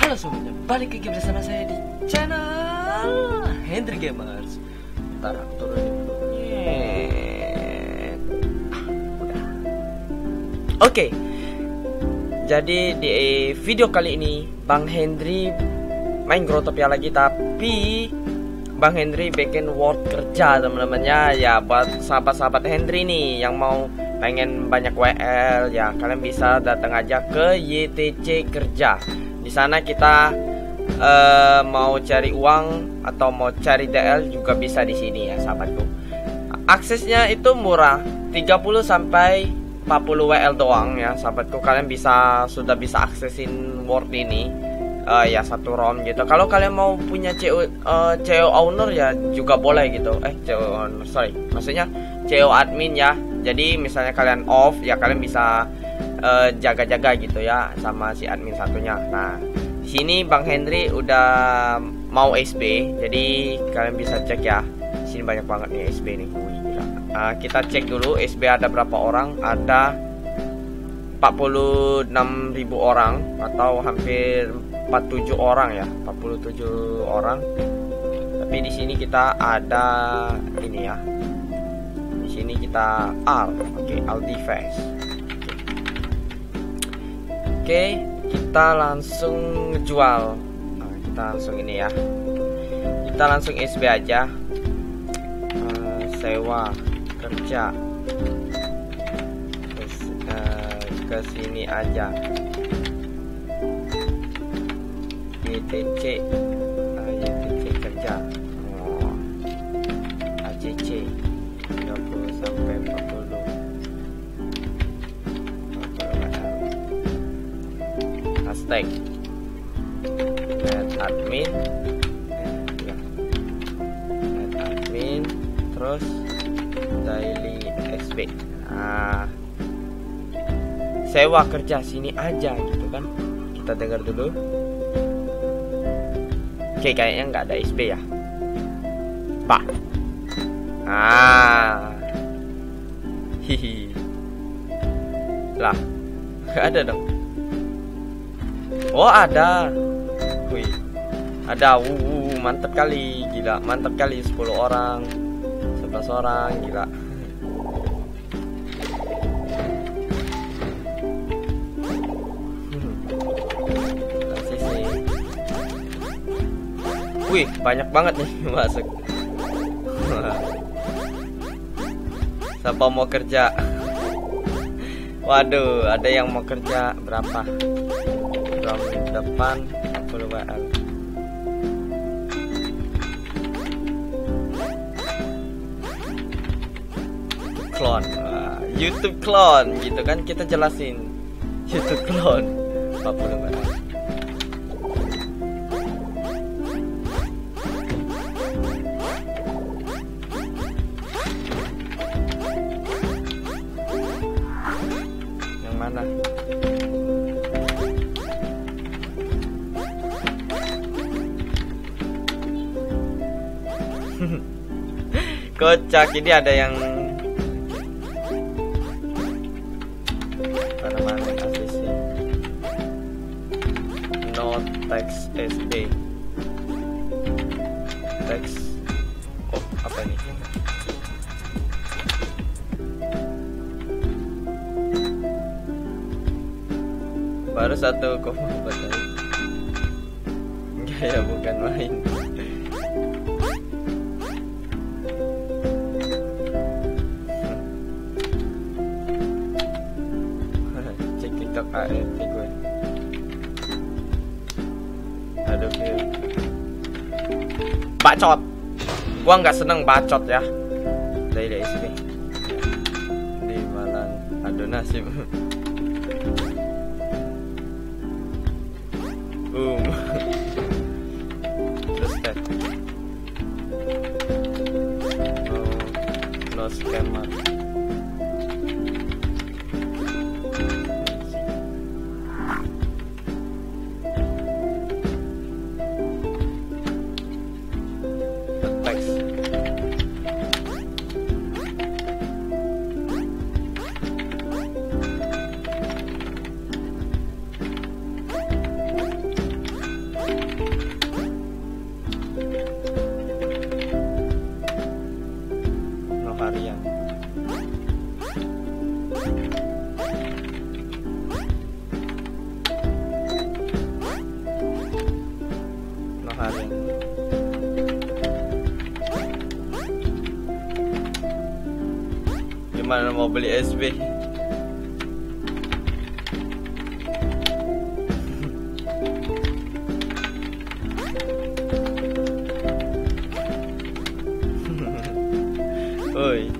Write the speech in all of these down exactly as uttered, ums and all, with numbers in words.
Halo semuanya, balik lagi bersama saya di channel Hendry Gamers. Ntar aku turunin dulu. Oke, jadi di video kali ini Bang Hendry main Growtopia lagi, tapi Bang Hendry bikin word kerja teman-temannya. Ya buat sahabat-sahabat Hendry nih yang mau pengen banyak W L, ya kalian bisa datang aja ke Y T C kerja. Di sana kita uh, mau cari uang atau mau cari D L juga bisa di sini ya sahabatku. Aksesnya itu murah, tiga puluh sampai empat puluh W L doang ya sahabatku. Kalian bisa sudah bisa aksesin Word ini uh, ya satu ROM gitu. Kalau kalian mau punya C O uh, C O owner ya juga boleh gitu. Eh C O owner sorry, maksudnya C O admin ya. Jadi misalnya kalian off ya kalian bisa jaga-jaga uh, gitu ya sama si admin satunya. Nah, di sini Bang Hendry udah mau S B, jadi kalian bisa cek ya. Di sini banyak banget nih S B nih. Wih, gila. Uh, kita cek dulu S B ada berapa orang? Ada empat puluh enam ribu orang atau hampir empat puluh tujuh orang ya, empat puluh tujuh orang. Tapi di sini kita ada ini ya. Di sini kita Al, oke, okay, Al device. Oke, okay, kita langsung jual. Nah, kita langsung ini ya. Kita langsung S B aja. Uh, sewa kerja. Kes, uh, ke sini aja. Y T C. Uh, Y T C kerja. Oh. A C C tiga puluh sampai empat puluh. Hashtag net admin ya. Net admin terus daily S B. Nah, sewa kerja sini aja gitu kan. Kita dengar dulu. Oke, kayaknya nggak ada S B ya Pak. Ah, hihi lah, nggak ada dong. Oh ada, wih, ada, wuh, mantep kali, gila, mantep kali, sepuluh orang, sebelas orang, gila. Sisi, wih, banyak banget nih masuk. Siapa mau kerja? Waduh, ada yang mau kerja berapa? Depan empat puluh W L. Clone, uh, YouTube clone gitu kan, kita jelasin YouTube clone empat puluh W L. Yang mana? Kocak, ini ada yang mana-mana asisi no text S B text. Oh, apa ini? Baru satu koma empat kali. Enggak ya, bukan main. A F gue. Aduh, ya. Bacot. Gua nggak seneng bacot ya. Dari S B. Di Malang. Aduh nasib. Um. Terus kan. No, no scammer. mana mau beli S B. Oi.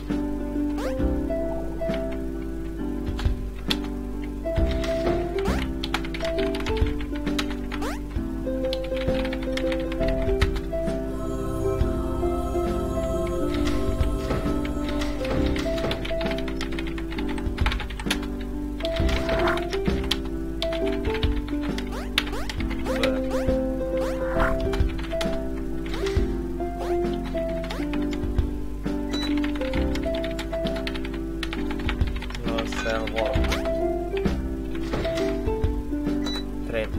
Trade.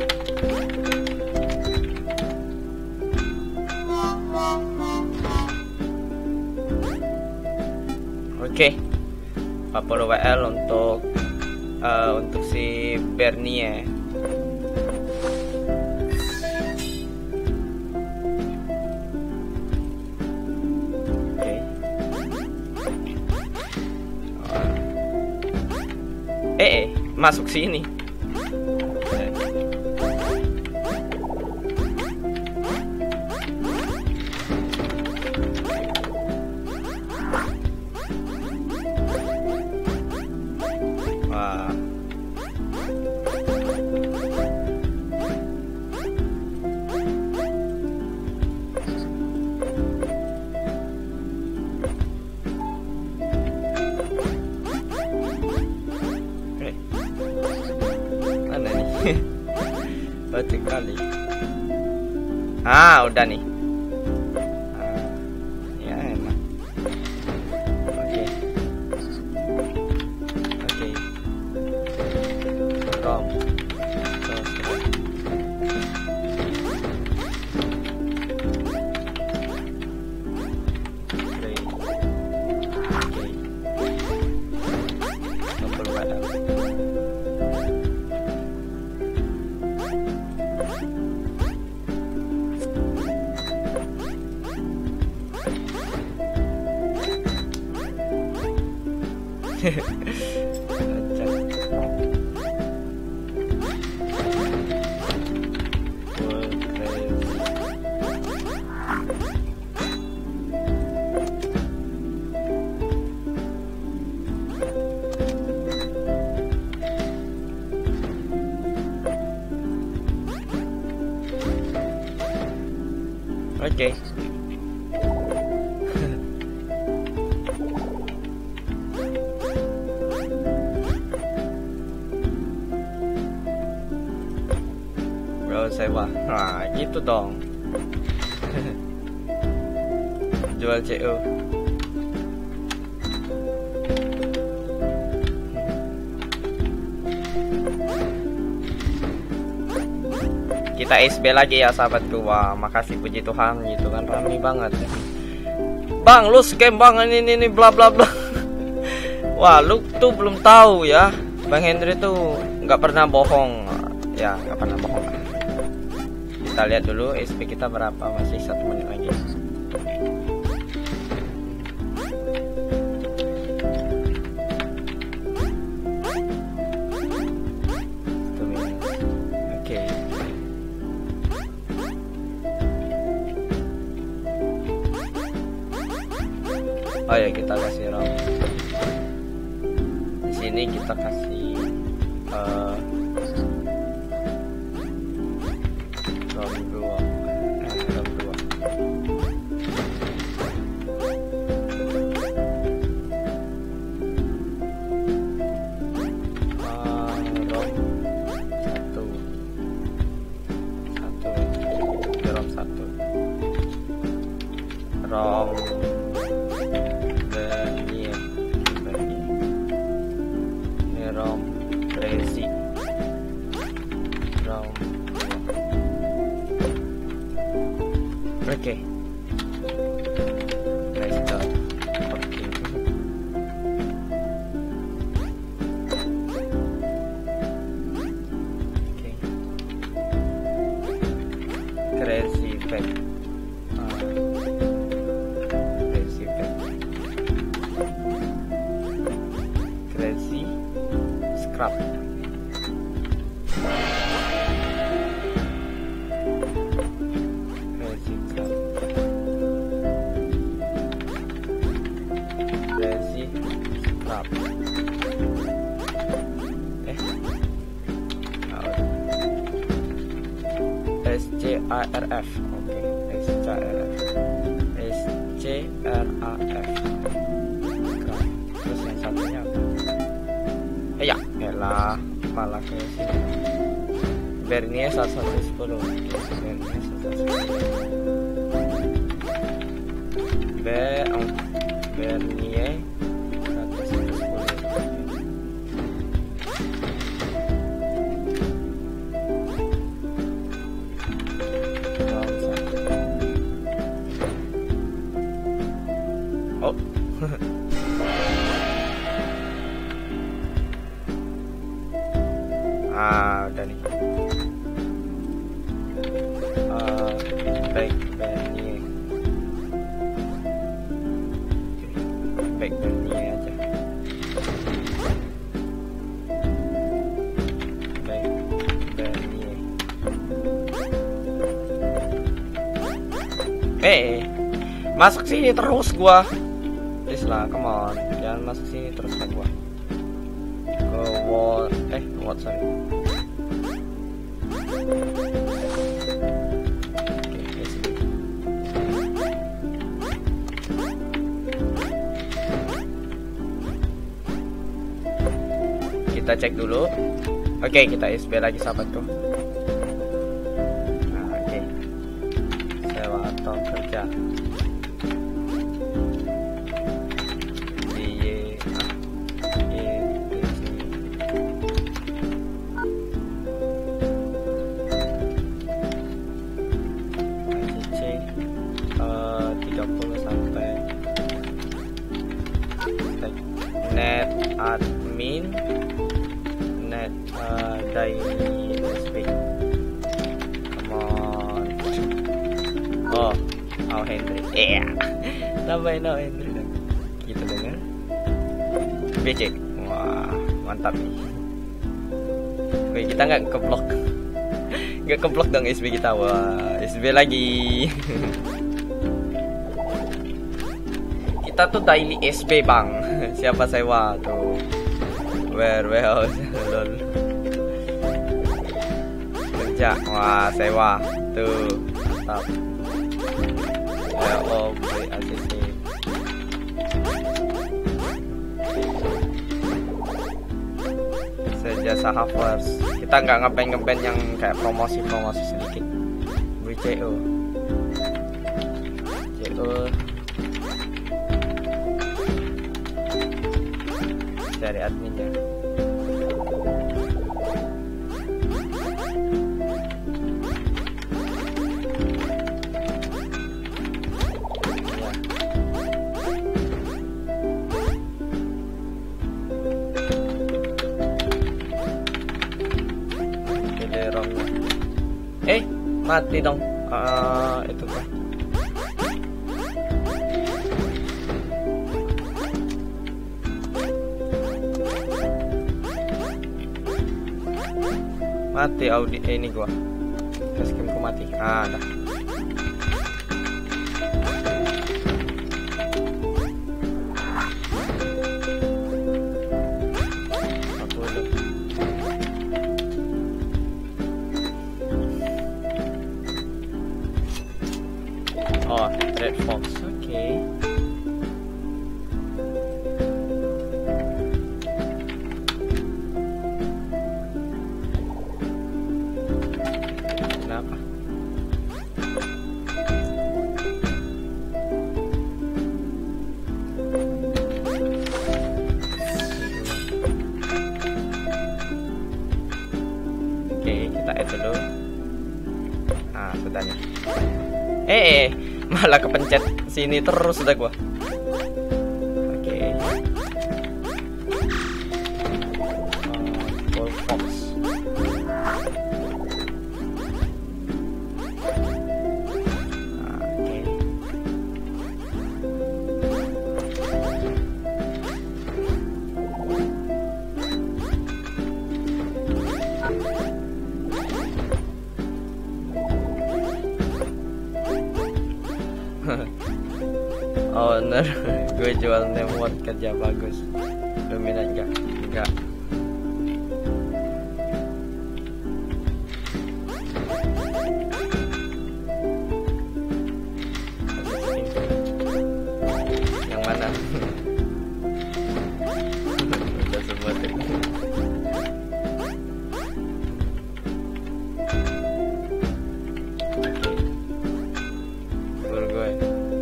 Oke, empat puluh W L untuk uh, untuk si Bernie. Oke. Uh. Eh, eh, masuk sini. Wah. Eh. Mana nih? Batu kali. Ah, udah nih. Ah, ya enak. Oke. Oke. Rom. Oke. Bro, sewa. Nah, gitu dong. Jual C O. Kita S B lagi ya sahabatku. Wah, makasih puji Tuhan gitu kan, rame banget ya. Bang, lu scam bang, ini ini bla bla bla. Wah, lu tuh belum tahu ya, Bang Henry tuh nggak pernah bohong ya, nggak pernah bohong. Kita lihat dulu S P kita berapa, masih satu menit lagi. Oh ya, kita kasih ROM. Di sini kita kasih uh, ROM dua. Eh, ROM dua. Uh, ROM satu. Satu. Ini ROM satu. ROM ROM Crazy ROM. Oke, let's go. Oke, oke, Crazy Pack. Uh, Crazy Pack. crab. Crazy crab. Crazy crab. Eh. S C A R F. Oke, S C A R F. S C R A F. Terus yang satunya apa? Eh ya, elah, malah kayak sini. Bernie satu satu sepuluh. Bernie satu sepuluh. B, oh, Bernie satu satu sepuluh. Oh. Ah, udah nih. Uh, baik Bernie. Baik Bernie aja. Baik Bernie. Eh, masuk sini terus gua. Please lah, come on. Jangan masuk sini terus lah gua. Ke wall, eh what sorry. Kita cek dulu. Oke, kita S B lagi sahabatku. Nah, oke. Sewa atau kerja. Net admin, net uh, daily speak. Come on. Oh, oh Henry. Iya. Tambahin oh Henry dong. Gitu dengar. B C. Wah, mantap nih. Oke, kita nggak keblok. Nggak keblok dong S B kita. Wah, S B lagi. Kita tuh daily S B bang. Siapa sewa tuh? Where warehouse lol. Kerja, wah sewa tuh mantap. Oh beli A C C. Sejasa Havers. Kita nggak ngapain ngeband yang kayak promosi promosi sedikit. Beli C O. C O. Dari adminnya. Ya. Eh, mati dong. Uh, itu kan. Mati audit eh, ini gua. Facecamku mati. Ah, dah. Oh, Red Fox. Oke. Okay. Kenapa? Oke, kita add dulu. Ah, sudah nih. Eh, eh, malah kepencet sini terus sudah gua. Oke. Gold Fox. Oke. owner. Gue jual nemot kerja bagus. Dominan enggak? Enggak. Yang mana? Udah semua tuh. Full gue.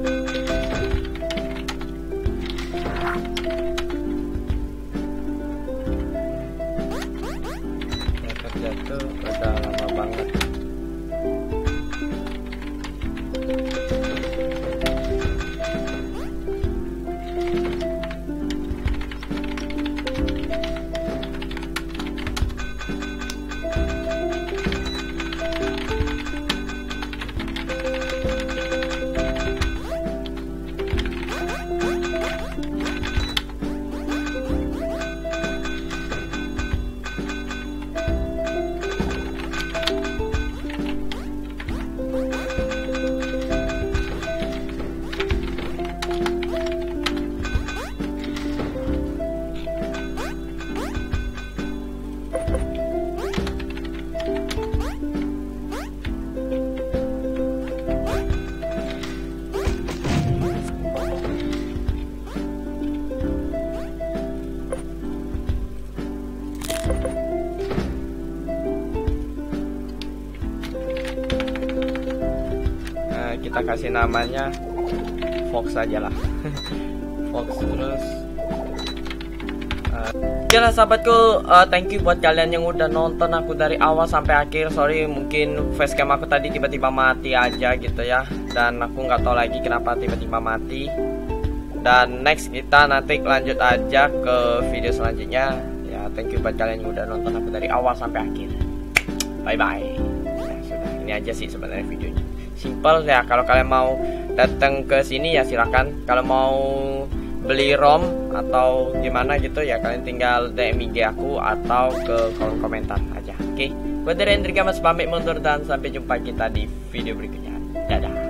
Kerja tuh udah lama banget. Kita kasih namanya Fox aja lah. Fox terus uh, oke lah sahabatku, uh, thank you buat kalian yang udah nonton aku dari awal sampai akhir. Sorry mungkin facecam aku tadi tiba-tiba mati aja gitu ya, dan aku nggak tahu lagi kenapa tiba-tiba mati. Dan next kita nanti lanjut aja ke video selanjutnya ya. Thank you buat kalian yang udah nonton aku dari awal sampai akhir. Bye bye ya, sudah ini aja sih sebenarnya videonya. Simple ya, kalau kalian mau datang ke sini ya silakan. Kalau mau beli ROM atau gimana gitu ya kalian tinggal D M I G aku atau ke kolom komentar aja. Oke, gue dari Hendrik Gamas pamit mundur dan sampai jumpa kita di video berikutnya. Dadah.